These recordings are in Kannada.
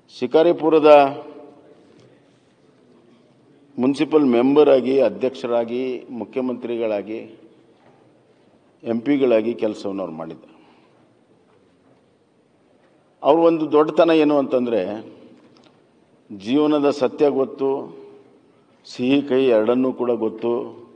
ಶಿಕಾರಿಪುರದ ಮುನ್ಸಿಪಲ್ ಮೆಂಬರ್ ಆಗಿ, ಅಧ್ಯಕ್ಷರಾಗಿ, ಮುಖ್ಯಮಂತ್ರಿಗಳಾಗಿ, ಎಂಪಿಗಳಾಗಿ ಕೆಲಸವನ್ನು ಅವರು ಮಾಡಿದ್ದಾರೆ. ಅವರು ಒಂದು ದೊಡ್ಡತನ ಏನು ಅಂತಂದರೆ, ಜೀವನದ ಸತ್ಯ ಗೊತ್ತು, ಸಿಹಿ ಕಹಿ ಎರಡನ್ನೂ ಕೂಡ ಗೊತ್ತು.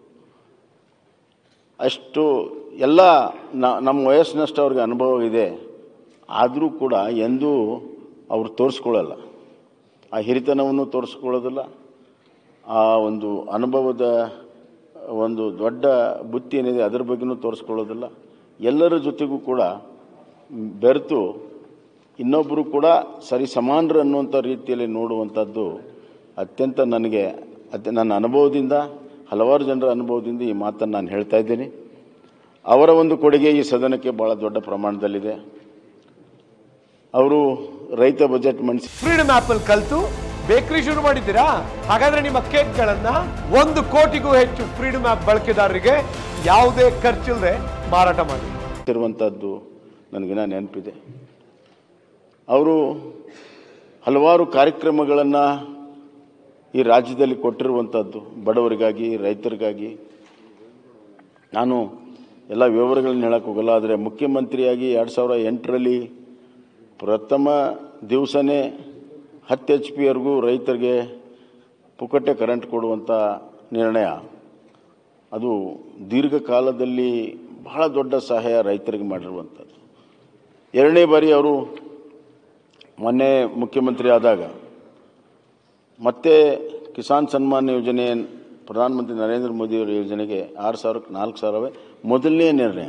ಅಷ್ಟು ಎಲ್ಲ ನಮ್ಮ ವಯಸ್ಸಿನಷ್ಟು ಅವ್ರಿಗೆ ಅನುಭವ ಇದೆ. ಆದರೂ ಕೂಡ ಎಂದೂ ಅವರು ತೋರಿಸ್ಕೊಳ್ಳಲ್ಲ, ಆ ಹಿರಿತನವನ್ನು ತೋರಿಸ್ಕೊಳ್ಳೋದಿಲ್ಲ, ಆ ಒಂದು ಅನುಭವದ ಒಂದು ದೊಡ್ಡ ಬುತ್ತಿ ಏನಿದೆ ಅದರ ಬಗ್ಗೆನೂ ತೋರಿಸ್ಕೊಳ್ಳೋದಿಲ್ಲ. ಎಲ್ಲರ ಜೊತೆಗೂ ಕೂಡ ಬೆರೆತು ಇನ್ನೊಬ್ಬರು ಕೂಡ ಸರಿ ಸಮಾನರು ಅನ್ನುವಂಥ ರೀತಿಯಲ್ಲಿ ನೋಡುವಂಥದ್ದು ಅತ್ಯಂತ ನನಗೆ ನನ್ನ ಅನುಭವದಿಂದ, ಹಲವಾರು ಜನರ ಅನುಭವದಿಂದ ಈ ಮಾತನ್ನು ನಾನು ಹೇಳ್ತಾ ಇದ್ದೀನಿ. ಅವರ ಒಂದು ಕೊಡುಗೆ ಈ ಸದನಕ್ಕೆ ಭಾಳ ದೊಡ್ಡ ಪ್ರಮಾಣದಲ್ಲಿದೆ. ಅವರು ರೈತ ಬಜೆಟ್ ಮಂಡಿಸಿ ಫ್ರೀಡಮ್ ಆಪ್ ಅಲ್ಲಿ ಕಲಿತು ಬೇಕರಿ ಶುರು ಮಾಡಿದ್ದೀರಾ? ಹಾಗಾದ್ರೆ ನಿಮ್ಮ ಕೇಕ್ಗಳನ್ನ 1 ಕೋಟಿಗೂ ಹೆಚ್ಚು ಫ್ರೀಡಮ್ ಆಪ್ ಬಳಕೆದಾರರಿಗೆ ಯಾವುದೇ ಖರ್ಚಿಲ್ಲದೆ ಮಾರಾಟ ಮಾಡಿ ಇರುವಂಥದ್ದು ನನಗಿನ ನೆನಪಿದೆ. ಅವರು ಹಲವಾರು ಕಾರ್ಯಕ್ರಮಗಳನ್ನು ಈ ರಾಜ್ಯದಲ್ಲಿ ಕೊಟ್ಟಿರುವಂಥದ್ದು ಬಡವರಿಗಾಗಿ, ರೈತರಿಗಾಗಿ. ನಾನು ಎಲ್ಲ ವಿವರಗಳನ್ನ ಹೇಳಕ್ಕೆ ಹೋಗಲ್ಲ. ಆದರೆ ಮುಖ್ಯಮಂತ್ರಿಯಾಗಿ 2008ರಲ್ಲಿ ಪ್ರಥಮ ದಿವಸನೇ 10 HP ರೈತರಿಗೆ ಪುಕ್ಕಟೆ ಕರೆಂಟ್ ಕೊಡುವಂಥ ನಿರ್ಣಯ, ಅದು ದೀರ್ಘಕಾಲದಲ್ಲಿ ಬಹಳ ದೊಡ್ಡ ಸಹಾಯ ರೈತರಿಗೆ ಮಾಡಿರುವಂಥದ್ದು. 2ನೇ ಬಾರಿ ಅವರು ಮೊನ್ನೆ ಮುಖ್ಯಮಂತ್ರಿ ಆದಾಗ ಮತ್ತೆ ಕಿಸಾನ್ ಸನ್ಮಾನ್ ಯೋಜನೆ, ಪ್ರಧಾನಮಂತ್ರಿ ನರೇಂದ್ರ ಮೋದಿಯವರ ಯೋಜನೆಗೆ 6,000ಕ್ಕೆ 4,000 ಮೊದಲನೇ ನಿರ್ಣಯ.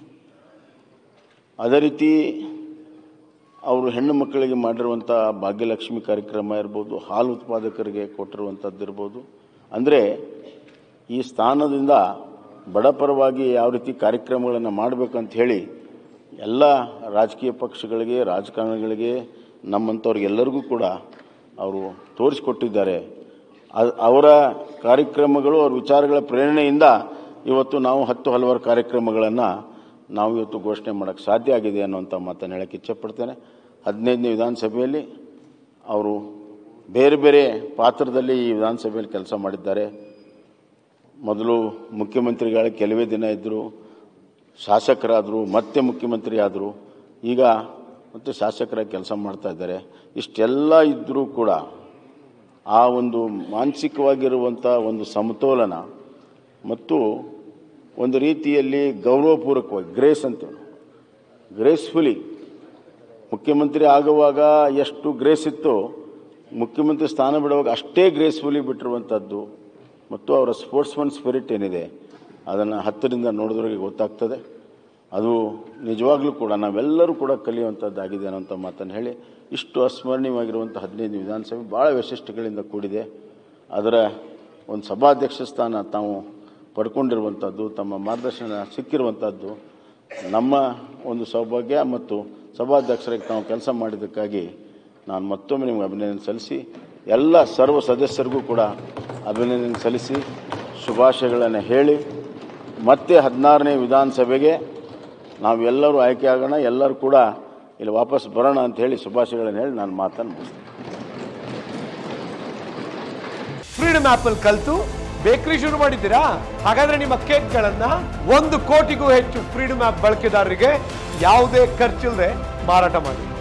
ಅದೇ ರೀತಿ ಅವರು ಹೆಣ್ಣು ಮಕ್ಕಳಿಗೆ ಮಾಡಿರುವಂಥ ಭಾಗ್ಯಲಕ್ಷ್ಮಿ ಕಾರ್ಯಕ್ರಮ ಇರ್ಬೋದು, ಹಾಲು ಉತ್ಪಾದಕರಿಗೆ ಕೊಟ್ಟಿರುವಂಥದ್ದು ಇರ್ಬೋದು. ಅಂದರೆ ಈ ಸ್ಥಾನದಿಂದ ಬಡಪರವಾಗಿ ಯಾವ ರೀತಿ ಕಾರ್ಯಕ್ರಮಗಳನ್ನು ಮಾಡಬೇಕಂತ ಹೇಳಿ ಎಲ್ಲ ರಾಜಕೀಯ ಪಕ್ಷಗಳಿಗೆ, ರಾಜಕಾರಣಿಗಳಿಗೆ, ನಮ್ಮಂಥವ್ರಿಗೆಲ್ಲರಿಗೂ ಕೂಡ ಅವರು ತೋರಿಸಿಕೊಟ್ಟಿದ್ದಾರೆ. ಅವರ ಕಾರ್ಯಕ್ರಮಗಳು, ಅವ್ರ ವಿಚಾರಗಳ ಪ್ರೇರಣೆಯಿಂದ ಇವತ್ತು ನಾವು ಹಲವಾರು ಕಾರ್ಯಕ್ರಮಗಳನ್ನು ನಾವು ಇವತ್ತು ಘೋಷಣೆ ಮಾಡೋಕ್ಕೆ ಸಾಧ್ಯ ಆಗಿದೆ ಅನ್ನುವಂಥ ಮಾತನ್ನು ಹೇಳೋಕ್ಕೆ ಇಚ್ಛೆಪಡ್ತೇನೆ. 15ನೇ ವಿಧಾನಸಭೆಯಲ್ಲಿ ಅವರು ಬೇರೆ ಬೇರೆ ಪಾತ್ರದಲ್ಲಿ ಈ ವಿಧಾನಸಭೆಯಲ್ಲಿ ಕೆಲಸ ಮಾಡಿದ್ದಾರೆ. ಮೊದಲು ಮುಖ್ಯಮಂತ್ರಿಗಳ ಕೆಲವೇ ದಿನ ಇದ್ದರು, ಶಾಸಕರಾದರು, ಮತ್ತೆ ಮುಖ್ಯಮಂತ್ರಿ ಆದರು, ಈಗ ಮತ್ತೆ ಶಾಸಕರಾಗಿ ಕೆಲಸ ಮಾಡ್ತಾ ಇದ್ದಾರೆ. ಇಷ್ಟೆಲ್ಲ ಇದ್ದರೂ ಕೂಡ ಆ ಒಂದು ಮಾನಸಿಕವಾಗಿರುವಂಥ ಒಂದು ಸಮತೋಲನ ಮತ್ತು ಒಂದು ರೀತಿಯಲ್ಲಿ ಗೌರವಪೂರ್ವಕವಾಗಿ ಗ್ರೇಸ್ಫುಲಿ ಮುಖ್ಯಮಂತ್ರಿ ಆಗುವಾಗ ಎಷ್ಟು ಗ್ರೇಸ್ ಇತ್ತು, ಮುಖ್ಯಮಂತ್ರಿ ಸ್ಥಾನ ಬಿಡುವಾಗ ಅಷ್ಟೇ ಗ್ರೇಸ್ಫುಲಿ ಬಿಟ್ಟಿರುವಂಥದ್ದು ಮತ್ತು ಅವರ ಸ್ಪೋರ್ಟ್ಸ್ಮನ್ ಸ್ಪಿರಿಟ್ ಏನಿದೆ ಅದನ್ನು ಹತ್ತಿರದಿಂದ ನೋಡಿದ್ರಿಗೆ ಗೊತ್ತಾಗ್ತದೆ. ಅದು ನಿಜವಾಗ್ಲೂ ಕೂಡ ನಾವೆಲ್ಲರೂ ಕೂಡ ಕಲಿಯುವಂಥದ್ದಾಗಿದೆ ಅನ್ನೋಂಥ ಮಾತನ್ನು ಹೇಳಿ, ಇಷ್ಟು ಅಸ್ಮರಣೀಯವಾಗಿರುವಂಥ 15ನೇ ವಿಧಾನಸಭೆ ಭಾಳ ವೈಶಿಷ್ಟ್ಯಗಳಿಂದ ಕೂಡಿದೆ. ಅದರ ಒಂದು ಸಭಾಧ್ಯಕ್ಷ ಸ್ಥಾನ ತಾವು ಪಡ್ಕೊಂಡಿರುವಂಥದ್ದು, ತಮ್ಮ ಮಾರ್ಗದರ್ಶನ ಸಿಕ್ಕಿರುವಂಥದ್ದು ನಮ್ಮ ಒಂದು ಸೌಭಾಗ್ಯ. ಮತ್ತು ಸಭಾಧ್ಯಕ್ಷರಾಗಿ ತಾವು ಕೆಲಸ ಮಾಡಿದ್ದಕ್ಕಾಗಿ ನಾನು ಮತ್ತೊಮ್ಮೆ ನಿಮಗೆ ಅಭಿನಂದನೆ ಸಲ್ಲಿಸಿ, ಎಲ್ಲ ಸರ್ವ ಸದಸ್ಯರಿಗೂ ಕೂಡ ಅಭಿನಂದನೆ ಸಲ್ಲಿಸಿ ಶುಭಾಶಯಗಳನ್ನು ಹೇಳಿ, ಮತ್ತೆ 16ನೇ ವಿಧಾನಸಭೆಗೆ ನಾವೆಲ್ಲರೂ ಆಯ್ಕೆ ಆಗೋಣ, ಎಲ್ಲರೂ ಕೂಡ ಇಲ್ಲಿ ವಾಪಸ್ ಬರೋಣ ಅಂತ ಹೇಳಿ ಶುಭಾಶಯಗಳನ್ನು ಹೇಳಿ ನಾನು ಮಾತನ್ನು ಮುಗಿಸ್ತೇನೆ. ಫ್ರೀಡಮ್ ಆಪ್ ಅಲ್ಲಿ ಕಲಿತು ಬೇಕರಿ ಶುರು ಮಾಡಿದ್ದೀರಾ? ಹಾಗಾದ್ರೆ ನಿಮ್ಮ ಕೇಕ್ಗಳನ್ನ 1 ಕೋಟಿಗೂ ಹೆಚ್ಚು ಫ್ರೀಡಮ್ ಆಪ್ ಬಳಕೆದಾರರಿಗೆ ಯಾವುದೇ ಖರ್ಚಿಲ್ಲದೆ ಮಾರಾಟ ಮಾಡಿ.